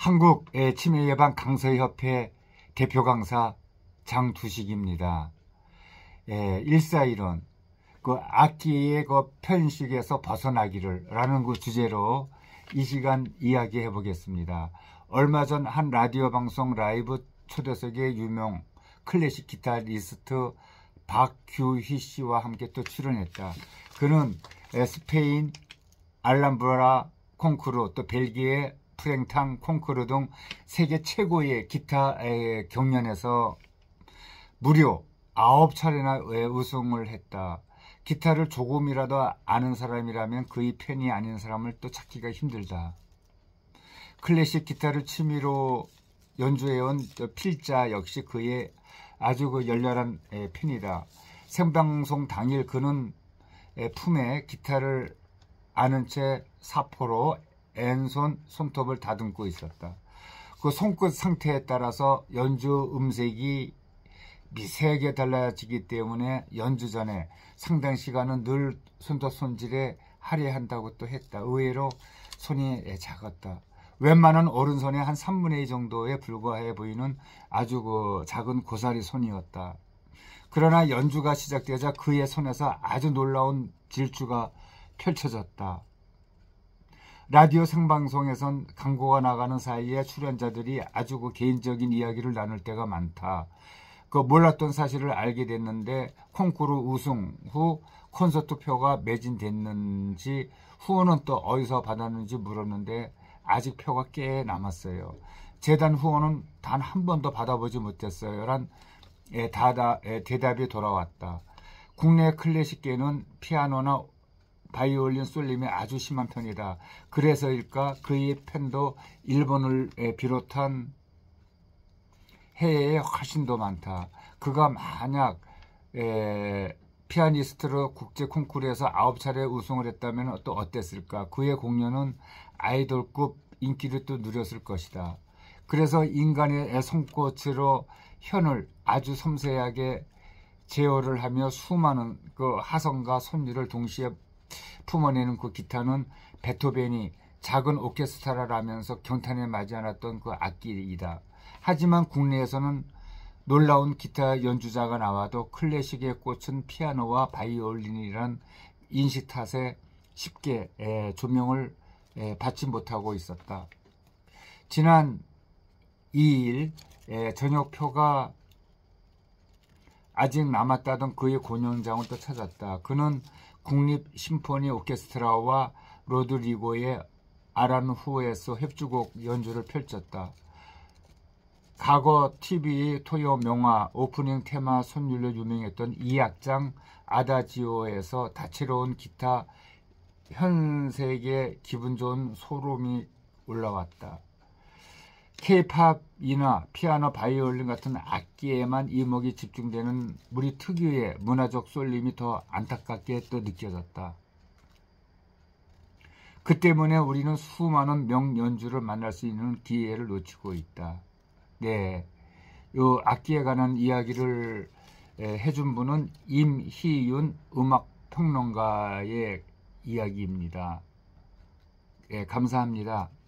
한국 치매 예방 강서협회 대표 강사 장두식입니다. 141은 그 악기의 그 편식에서 벗어나기를 라는 그 주제로 이 시간 이야기해 보겠습니다. 얼마 전 한 라디오 방송 라이브 초대석에 유명 클래식 기타리스트 박규희 씨와 함께 또 출연했다. 그는 스페인 알람브라 콩쿠르, 또 벨기에 프랭탕 콩쿠르 등 세계 최고의 기타 경연에서 무려 9차례나 우승을 했다. 기타를 조금이라도 아는 사람이라면 그의 팬이 아닌 사람을 또 찾기가 힘들다. 클래식 기타를 취미로 연주해온 필자 역시 그의 아주 열렬한 팬이다. 생방송 당일 그는 품에 기타를 아는 채 사포로 왼손 손톱을 다듬고 있었다. 그 손끝 상태에 따라서 연주 음색이 미세하게 달라지기 때문에 연주 전에 상당 시간은 늘 손톱 손질에 할애한다고 또 했다. 의외로 손이 작았다. 웬만한 오른손의 한 3분의 2 정도에 불과해 보이는 아주 작은 고사리 손이었다. 그러나 연주가 시작되자 그의 손에서 아주 놀라운 질주가 펼쳐졌다. 라디오 생방송에선 광고가 나가는 사이에 출연자들이 아주 개인적인 이야기를 나눌 때가 많다. 몰랐던 사실을 알게 됐는데 콩쿠르 우승 후 콘서트 표가 매진됐는지 후원은 또 어디서 받았는지 물었는데 아직 표가 꽤 남았어요. 재단 후원은 단 한 번도 받아보지 못했어요. 란 대답이 돌아왔다. 국내 클래식계는 피아노나 바이올린 쏠림이 아주 심한 편이다. 그래서일까 그의 팬도 일본을 비롯한 해외에 훨씬 더 많다. 그가 만약 피아니스트로 국제 콩쿠르에서 9차례 우승을 했다면 또 어땠을까? 그의 공연은 아이돌급 인기를 또 누렸을 것이다. 그래서 인간의 손꽃으로 현을 아주 섬세하게 제어를 하며 수많은 그 하성과 손율을 동시에 품어내는 그 기타는 베토벤이 작은 오케스트라라면서 경탄에 맞지 않았던 그 악기이다. 하지만 국내에서는 놀라운 기타 연주자가 나와도 클래식의 꽃은 피아노와 바이올린이란 인식 탓에 쉽게 조명을 받지 못하고 있었다. 지난 2일 저녁표가 아직 남았다던 그의 공연장을 또 찾았다. 그는 국립 심포니 오케스트라와 로드리고의 아란후에서 협주곡 연주를 펼쳤다. 과거 TV 토요 명화 오프닝 테마 손율로 유명했던 2악장 아다지오에서 다채로운 기타 현색에 기분 좋은 소름이 올라왔다. K-팝이나 피아노, 바이올린 같은 악기에만 이목이 집중되는 우리 특유의 문화적 쏠림이 더 안타깝게 또 느껴졌다. 그 때문에 우리는 수많은 명연주를 만날 수 있는 기회를 놓치고 있다. 네, 요 악기에 관한 이야기를 해준 분은 임희윤 음악평론가의 이야기입니다. 감사합니다.